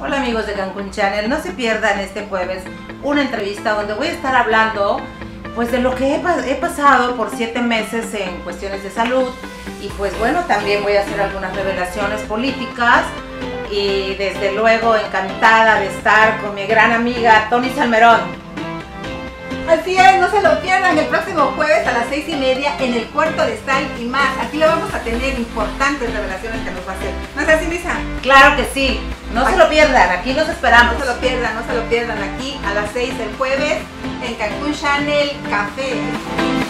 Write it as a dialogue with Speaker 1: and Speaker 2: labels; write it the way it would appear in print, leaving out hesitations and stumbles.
Speaker 1: Hola amigos de Cancún Channel, no se pierdan este jueves una entrevista donde voy a estar hablando pues de lo que he pasado por 7 meses en cuestiones de salud y pues bueno, también voy a hacer algunas revelaciones políticas y desde luego encantada de estar con mi gran amiga Tony Salmerón.
Speaker 2: Así es, no se lo pierdan el próximo jueves a las 6:30 en el Cuarto de Sal y más. Aquí lo vamos a tener importantes revelaciones que nos va a hacer. ¿No es así, Lisa?
Speaker 1: Claro que sí, no se lo pierdan, aquí los esperamos.
Speaker 2: No se lo pierdan aquí a las 6 el jueves en Cancún Channel Café.